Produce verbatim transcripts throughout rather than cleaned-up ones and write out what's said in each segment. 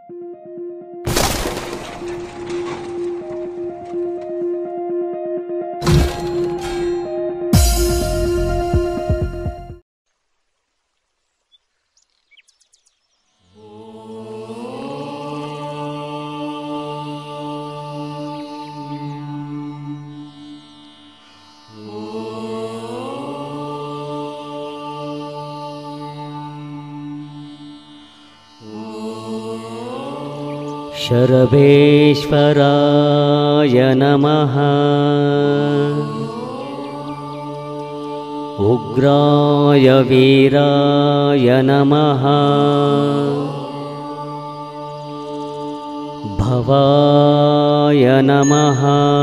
शर्वेश्वराय नमः। उग्राय वीराय नमः। भवाय नमः।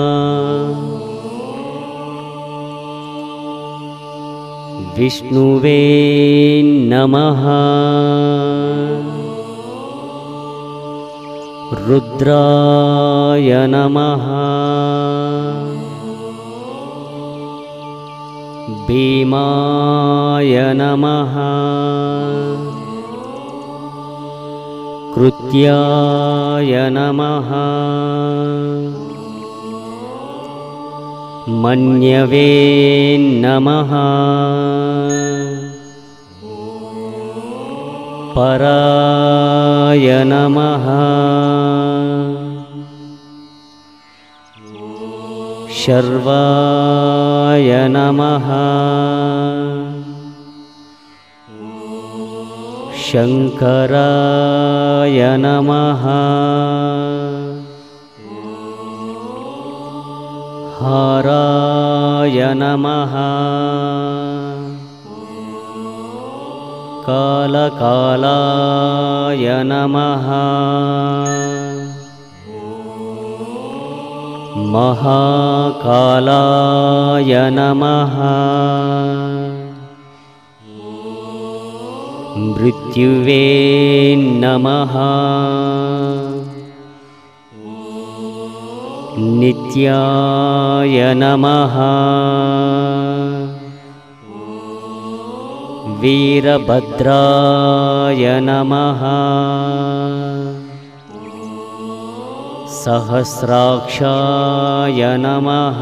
विष्णुवे नमः। रुद्राय नमः। भीमाय नमः। कृत्याय नमः। मन्यवे नमः। पराय नमः। शर्वाय नमः। शंकराय नमः। हाराय नमः। कालकालाय नमः। महाकालाय नमः। मृत्युवे नमः। नित्याय नमः। वीरभद्राय नमः। सहस्राक्षाय नमः।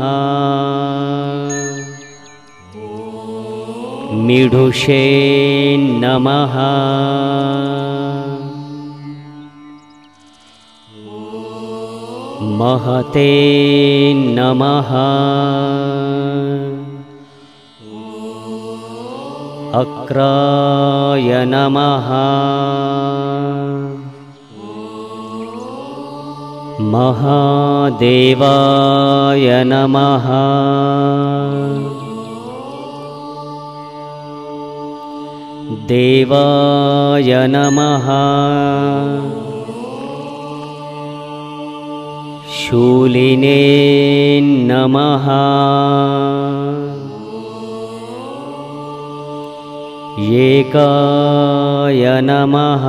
मीढुषे नमः। महते नमः। अक्राय नमः। महादेवाय नमः। देवाय नमः। शूलिने नमः। एकाय नमः।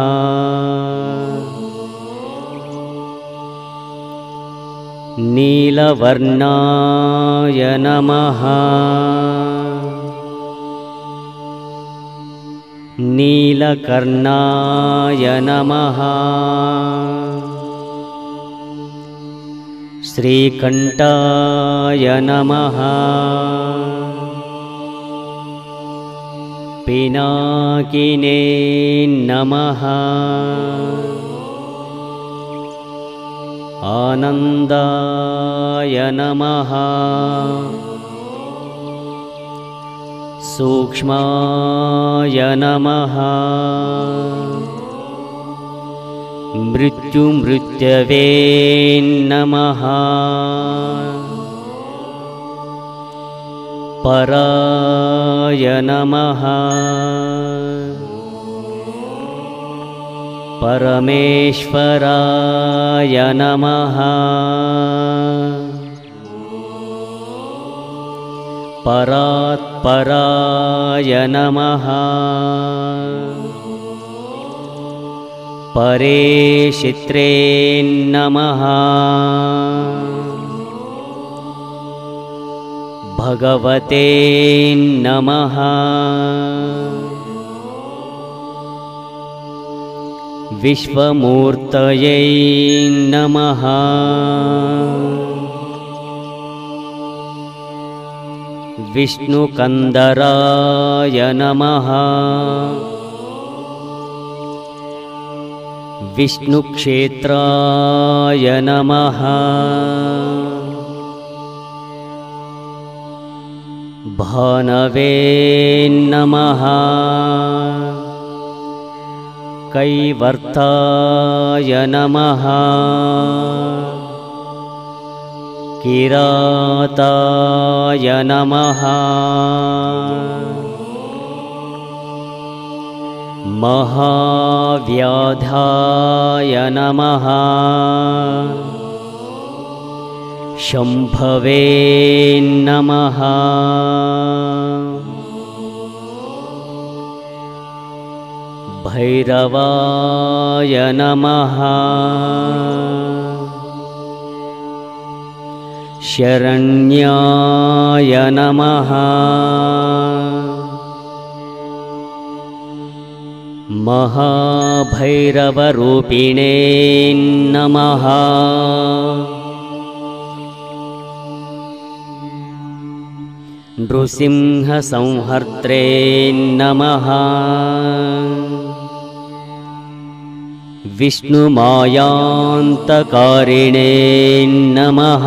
नीलवर्णाय नमः। नीलकर्णाय नमः। श्रीकण्ठाय नमः। पिनाकिने नमः। आनन्दाय नमः। सूक्ष्माय नमः। मृत्युमृत्यवे नमः। पराय नमः। परमेश्वराय नमः। परात्पराय नमः। परेशित्रे नमः। भगवते नमः। विश्वमूर्तये नमः। विष्णुकन्दराय नमः। विष्णुक्षेत्राय नमः। भानवे नमः। कैवर्ताय नमः। किराताय नमः। महाव्याधाय नमः। शम्भवे नमः। भैरवाय नमः। शरण्याय नमः। महाभैरवरूपिणे नमः। नृसिंहसंहर्त्रे नमः। विष्णुमायान्तकारिणे नमः।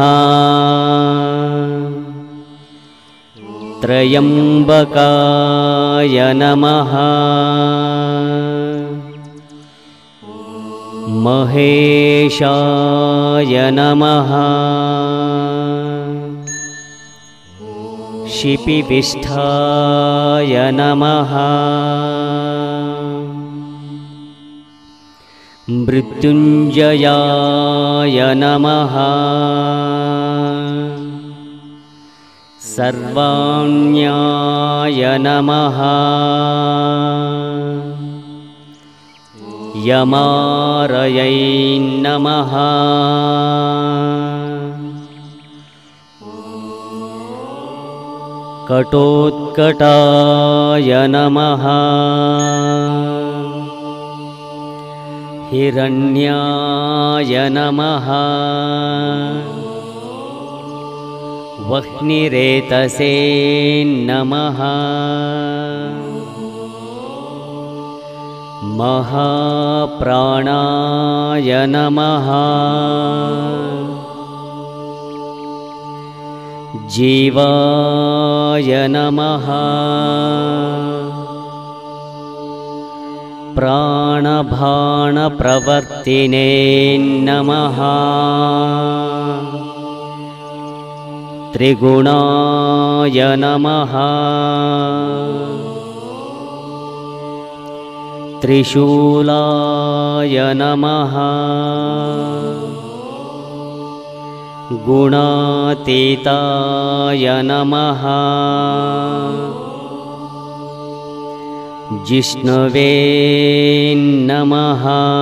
त्रयम्बकाय नमः। महेशाय नमः। शिपिविष्ठाय नमः। मृत्युञ्जयाय नमः। सर्वाण्याय नमः। यमारयै नमः। कटोत्कटाय नमः। हिरण्याय नमः। वह्निरेतसे नमः। महाप्राणाय नमः। जीवाय नमः। प्राणभाणप्रवर्तिने नमः। त्रिगुणाय नमः। त्रिशूलाय नमः। गुणातीताय नमः। जिष्णवे नमः।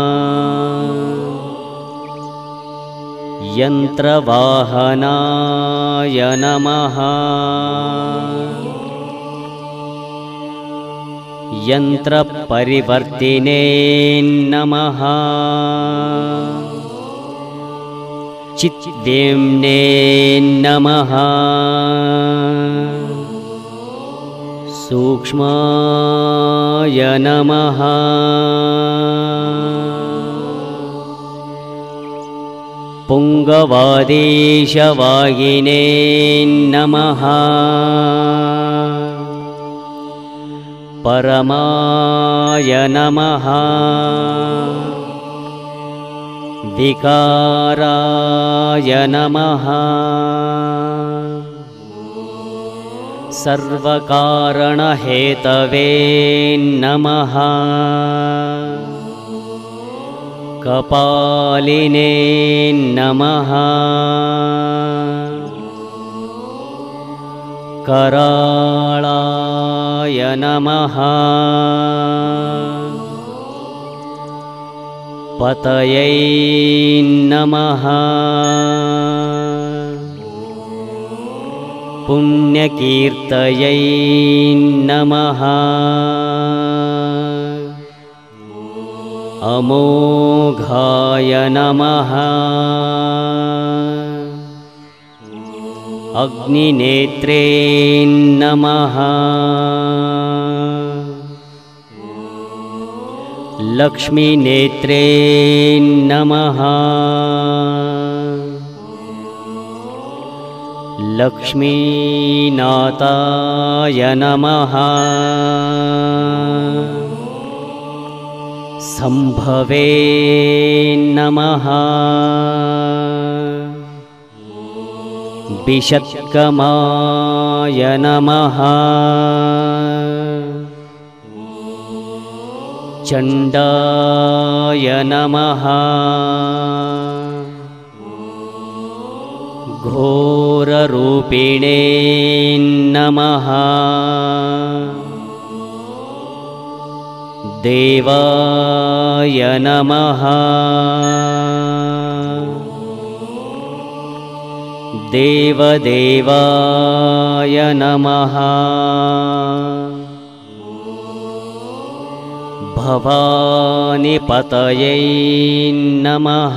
यन्त्रवाहनाय नमः। यन्त्रपरिवर्तिने नमः। चिद्वेम्ने नमः। सूक्ष्माय नमः। पुङ्गवादेशवाहिने नमः। परमाय नमः। विकाराय नमः। सर्वकारणहेतवे नमः। कपालिने नमः। कराळाय नमः। पतये नमः। पुण्यकीर्तये नमः। अमोघाय नमः। अग्निनेत्रे नमः। लक्ष्मीनेत्रे नमः। लक्ष्मीनाथाय नमः। संभवे नमः। विषत्कमाय नमः। चण्डाय नमः। घोररूपिणे नमः। देवाय नमः। देवदेवाय नमः। भवानीपतये नमः।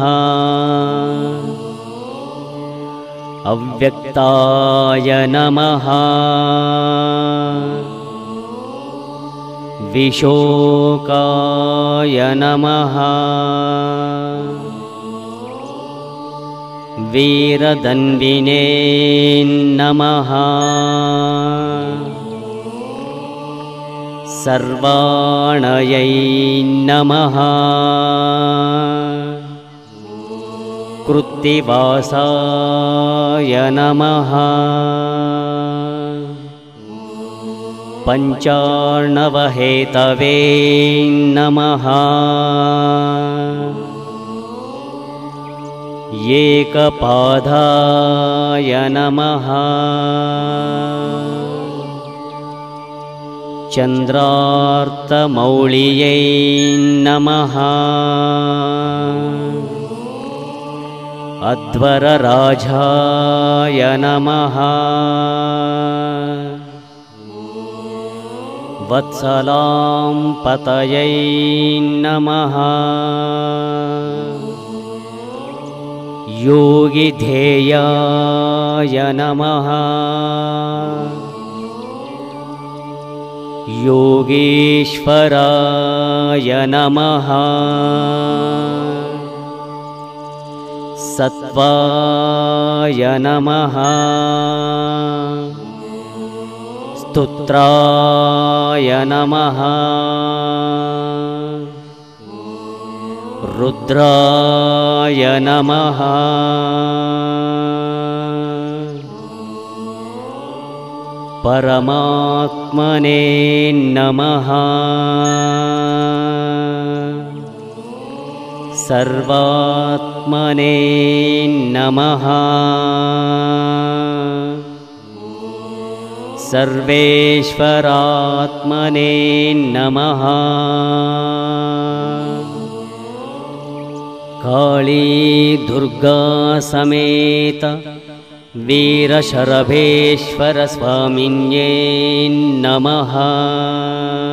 अव्यक्ताय नमः। विशोकाय नमः। वीरदन्विने नमः। सर्वाणयै नमः। कृत्तिवासाय नमः। पञ्चार्णवहेतवे नमः। एकपादाय नमः। चन्द्रार्तमौळियै नमः। अध्वरराजाय नमः। वत्सलाम्पतये नमः। योगिधेयाय नमः। योगेश्वराय नमः। सत्वाय नमः। स्तुत्राय नमः। रुद्राय नमः। परमात्मने नमः। सर्वात्मने नमः। सर्वेश्वरात्मने नमः। काली दुर्गा समेत वीरशरभेश्वर स्वामिन्ये नमः।